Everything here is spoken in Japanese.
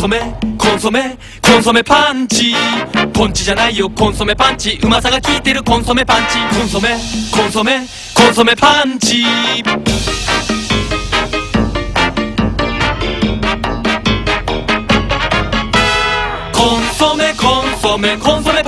コンソメコンソメパンチ、ポンチじゃないよコンソメパンチ、うまさが効いてるコンソメパンチ、コンソメコンソメコンソメパンチ。コンソメコンソメコンソメ